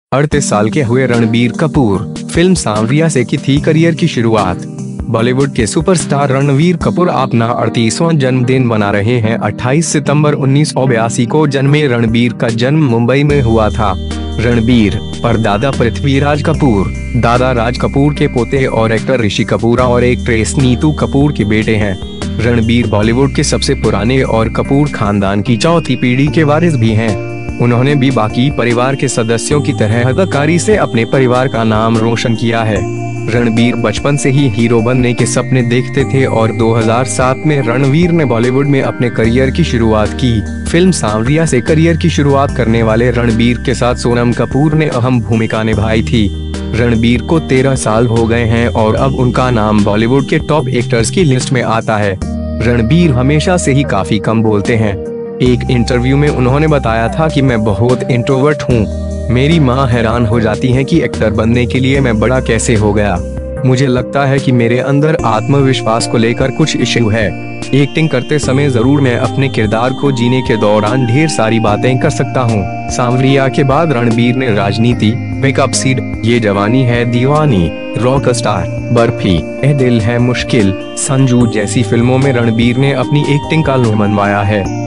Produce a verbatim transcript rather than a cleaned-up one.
अड़तीस साल के हुए रणबीर कपूर फिल्म सांवरिया से की थी करियर की शुरुआत। बॉलीवुड के सुपरस्टार रणबीर कपूर अपना अड़तीसवां जन्मदिन मना रहे हैं। अट्ठाईस सितंबर उन्नीस सौ बयासी को जन्मे रणबीर का जन्म मुंबई में हुआ था। रणबीर परदादा पृथ्वीराज कपूर, दादा राज कपूर के पोते और एक्टर ऋषि कपूर और एक्ट्रेस नीतू कपूर के बेटे हैं। रणबीर बॉलीवुड के सबसे पुराने और कपूर खानदान की चौथी पीढ़ी के वारिस भी हैं। उन्होंने भी बाकी परिवार के सदस्यों की तरह अदाकारी से अपने परिवार का नाम रोशन किया है। रणबीर बचपन से ही हीरो बनने के सपने देखते थे और दो हज़ार सात में रणबीर ने बॉलीवुड में अपने करियर की शुरुआत की। फिल्म सांवरिया से करियर की शुरुआत करने वाले रणबीर के साथ सोनम कपूर ने अहम भूमिका निभाई थी। रणबीर को तेरह साल हो गए हैं और अब उनका नाम बॉलीवुड के टॉप एक्टर्स की लिस्ट में आता है। रणबीर हमेशा से ही काफी कम बोलते हैं। एक इंटरव्यू में उन्होंने बताया था कि मैं बहुत इंट्रोवर्ट हूँ। मेरी माँ हैरान हो जाती हैं कि एक्टर बनने के लिए मैं बड़ा कैसे हो गया। मुझे लगता है कि मेरे अंदर आत्मविश्वास को लेकर कुछ इश्यू है। एक्टिंग करते समय जरूर मैं अपने किरदार को जीने के दौरान ढेर सारी बातें कर सकता हूँ। सांवरिया के बाद रणबीर ने राजनीति, wake up seed, Yeh Jawani Hai Deewani, Rockstar, Barfi, Ae Dil Hai मुश्किल, संजू जैसी फिल्मों में रणबीर ने अपनी एक्टिंग का लुत्फ मनवाया है।